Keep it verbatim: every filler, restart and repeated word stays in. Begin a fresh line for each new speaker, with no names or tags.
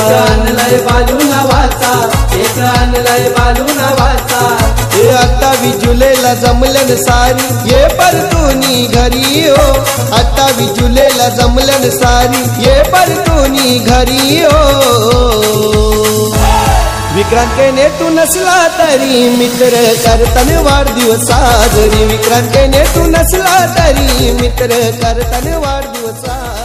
एक आणलाय बालू नावाचा, एक आणलाय बालू नावाचा।
हे अठ्ठावीस जुलैला जमलन सारी ये परतुनी घरी हो, अठ्ठावीस जुलैला जमलन सारी ये परतुनी घरी हो। विक्रांतने तू नसला तरी मित्र करतन वाढदिवस साजरी, विक्रांतने तू नसला तरी मित्र करतन वाढदिवस साजरी।